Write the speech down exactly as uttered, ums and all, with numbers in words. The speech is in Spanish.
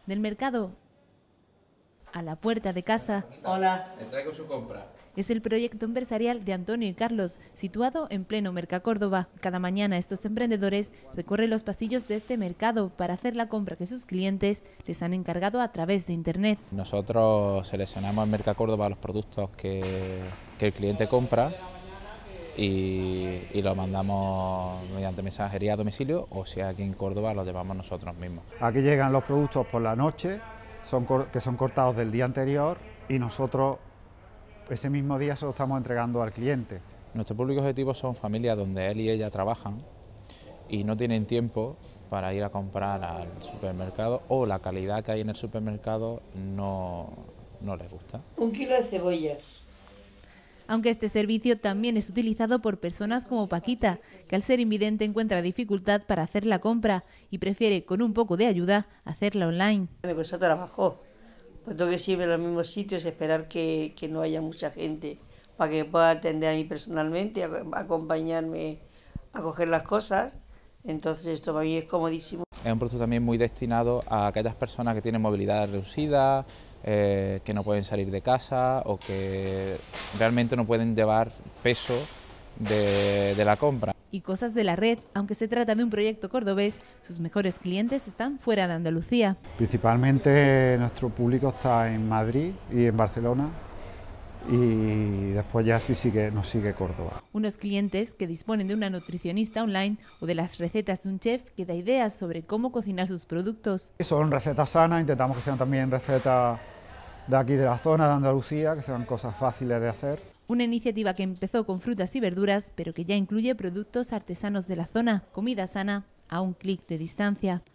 Del mercado a la puerta de casa. Hola. Le traigo su compra. Es el proyecto empresarial de Antonio y Carlos, situado en pleno Mercacórdoba. Cada mañana estos emprendedores recorren los pasillos de este mercado para hacer la compra que sus clientes les han encargado a través de internet. Nosotros seleccionamos en Mercacórdoba los productos que, que el cliente compra y, y lo mandamos mediante mensajería a domicilio, o si aquí en Córdoba lo llevamos nosotros mismos. Aquí llegan los productos por la noche, son, que son cortados del día anterior, y nosotros ese mismo día se lo estamos entregando al cliente. Nuestro público objetivo son familias donde él y ella trabajan y no tienen tiempo para ir a comprar al supermercado, o la calidad que hay en el supermercado no, no les gusta. Un kilo de cebollas. Aunque este servicio también es utilizado por personas como Paquita, que al ser invidente encuentra dificultad para hacer la compra y prefiere, con un poco de ayuda, hacerla online. Me cuesta trabajo, puesto que siempre en los mismos sitios, esperar que, que no haya mucha gente para que pueda atender a mí personalmente, a, a acompañarme a coger las cosas. Entonces esto para mí es comodísimo. Es un producto también muy destinado a aquellas personas que tienen movilidad reducida, eh, que no pueden salir de casa o que realmente no pueden llevar peso de, de la compra. Y cosas de la red, aunque se trata de un proyecto cordobés, sus mejores clientes están fuera de Andalucía. Principalmente nuestro público está en Madrid y en Barcelona, y después ya sí sigue, nos sigue Córdoba. Unos clientes que disponen de una nutricionista online o de las recetas de un chef que da ideas sobre cómo cocinar sus productos. Son recetas sanas, intentamos que sean también recetas de aquí de la zona de Andalucía, que sean cosas fáciles de hacer. Una iniciativa que empezó con frutas y verduras, pero que ya incluye productos artesanos de la zona, comida sana a un clic de distancia.